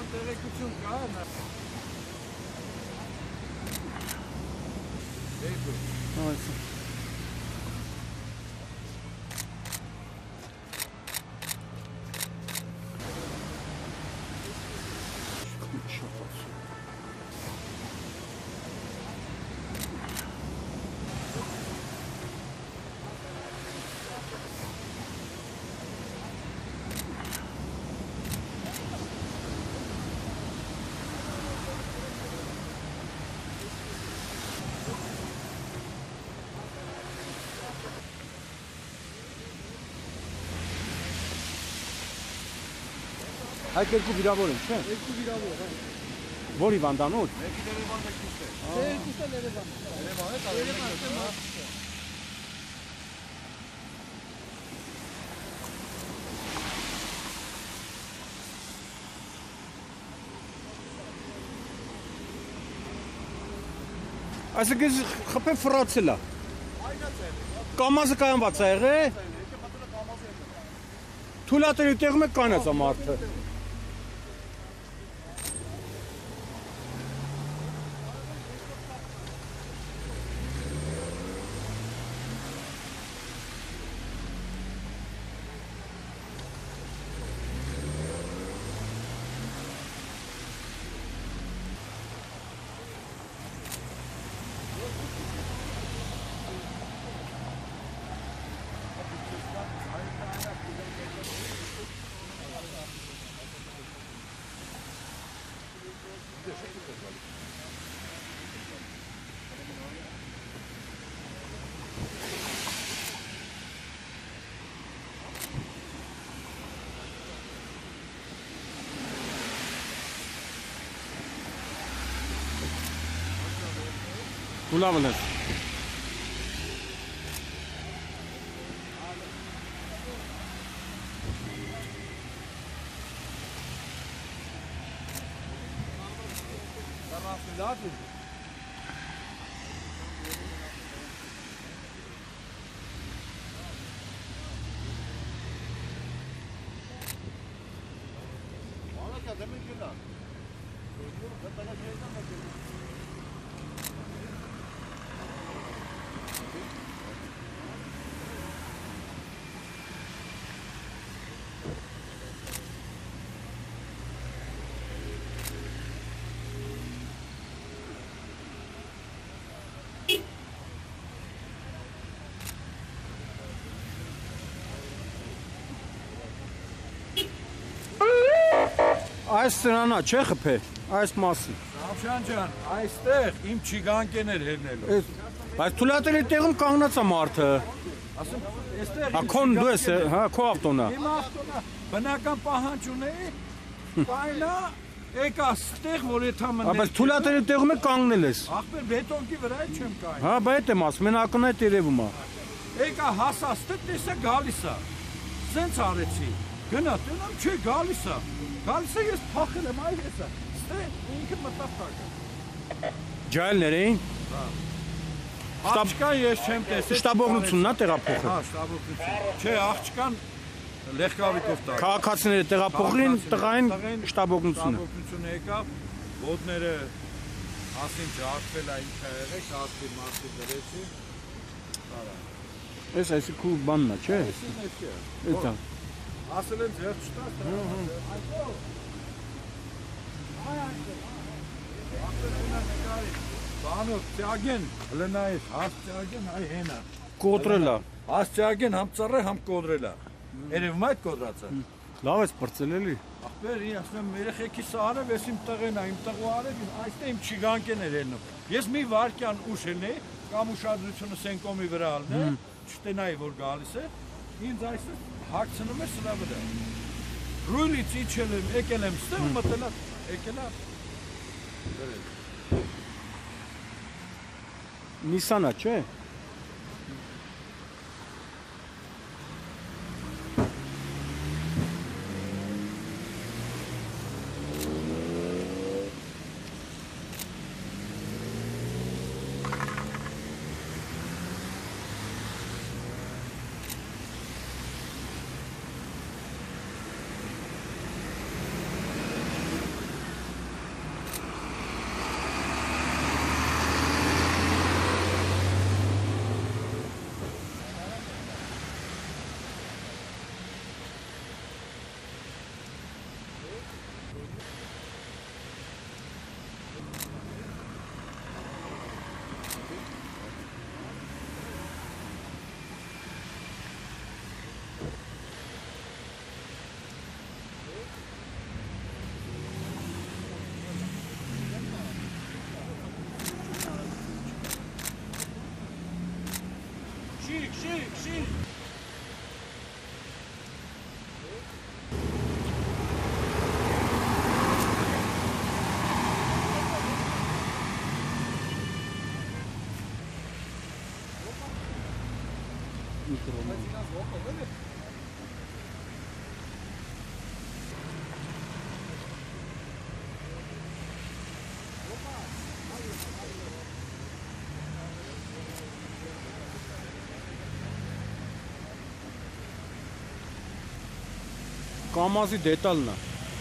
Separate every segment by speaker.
Speaker 1: տեղեկություն կա, Երկու։
Speaker 2: Այո։ Այդ երկու վիրավոր են, չէ՞։
Speaker 1: Երկու վիրավոր, հա։
Speaker 2: Որ հիվանդանոց։
Speaker 1: Մեկը Երևան, մեկը Կուստե։
Speaker 3: Երկուսը Երևան։
Speaker 1: Երևան է, Երևան։
Speaker 2: Այսինքն խփեն ֆրացել է։
Speaker 1: Այնած է։
Speaker 2: Կամազը կայանված է եղել։ Թուլատերի տեղում է կանած է մարդը։ Լավն է։ Այս սրանա չէ խփե, այս մասը։
Speaker 1: Ռավշան ջան, այստեղ իմ չիգանկեն էր հերնելու։
Speaker 2: Այս թուլատերի տեղում կանգնած է մարդը։
Speaker 1: Ասում, այստեղ
Speaker 2: Հա քոն դու ես, հա քո ավտոնա։
Speaker 1: իմ ավտոնա բնական պահանջ ունեի, բայնա եկա ստեղ, որ եթե մնես։
Speaker 2: Բայց թուլատերի տեղում է կանգնել ես։
Speaker 1: Ախպեր բետոնքի վրա չեմ կային։
Speaker 2: Հա, բայց այդ եմ ասում, մեն ակնհայտ երևում է։
Speaker 1: Եկա հասած, տեսա գալիս է։ Սենց արեցի։ Գնա, տնամ չի գալիս է։ Գալիս է ես փախել եմ, այ հեսա։ Ստեղ ինքը մտավ փակը։
Speaker 2: Ջայլներ էին։
Speaker 1: Աղջկան ես չեմ տեսել։
Speaker 2: Շտաբօգնությունն է տեղափոխել։
Speaker 1: Հա, շտաբօգնություն։ Չէ, աղջկան Լեխկավիկով տակ։
Speaker 2: Քաղաքացիները տեղափոխին, տղային շտաբօգնությունը։
Speaker 1: Շտաբօգնությունը եկավ, ոտները ասին ջարդվել է ինքը եղեք, ասի մասի դրեցի։ Արա։
Speaker 2: Էս այսի բանն է, չէ։ Էտա։
Speaker 1: Ասել են ձեր չտաս դրա։ Բանով ծագեն, լնայես, հաս ծագեն, այ հենա։
Speaker 2: Կոտրելա։
Speaker 1: Հաս ծագեն, համ ծռե, համ կոդրելա։ Երևում այդ կոդրացը։
Speaker 2: Լավ ես բրծել էլի։
Speaker 1: Ախպեր, ասում եմ, երեխեքի սարը, ես իմ տղեն է, իմ տղու արև, այստեղ իմ չիգանկեն էր ելնում։ Ես մի վարկյան ուշ ելնեի, կամ ուշադրությունը սենկոմի վրա ալնե, չտենայի, որ գալիս է, ինձ այսը հագցնում է սրա վրա։ Ռույլից իջել եմ, եկել եմ, ստեղ մտելա, եկելա։
Speaker 2: Նիսանա, չէ։
Speaker 1: Շիկ։
Speaker 2: Կամազի դետալն է։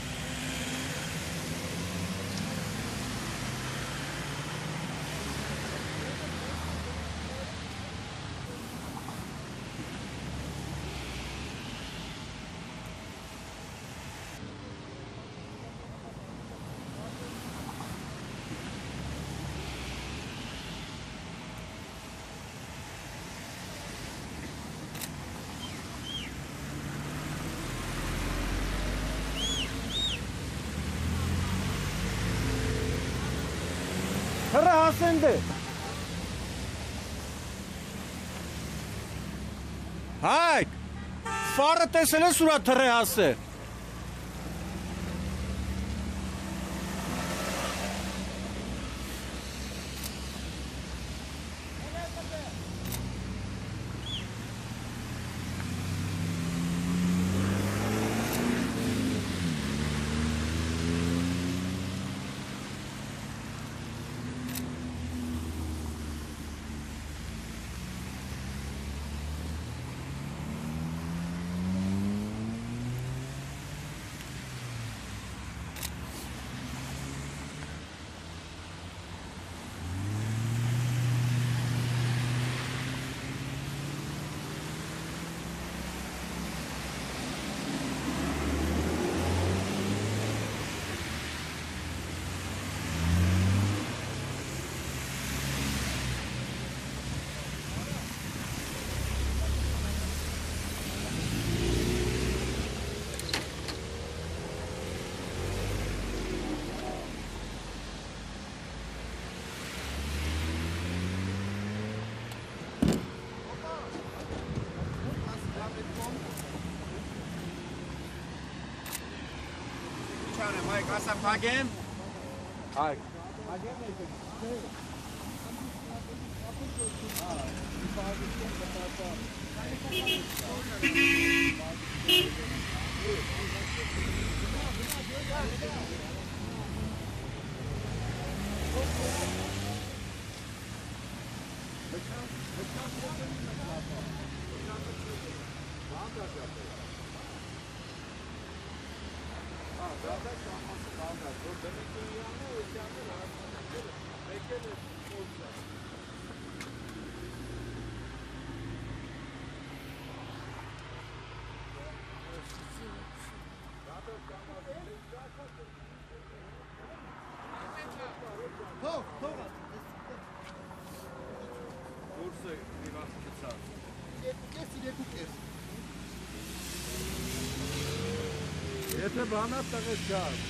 Speaker 2: Հրը հասեն դե։ Հայք, ֆարը տեսել ես ուրա թրե հասե։
Speaker 3: Mike, hast du ein paar gehen?
Speaker 1: Այ Կուրսը իվաստացած։ Եթե բանա տղես չար։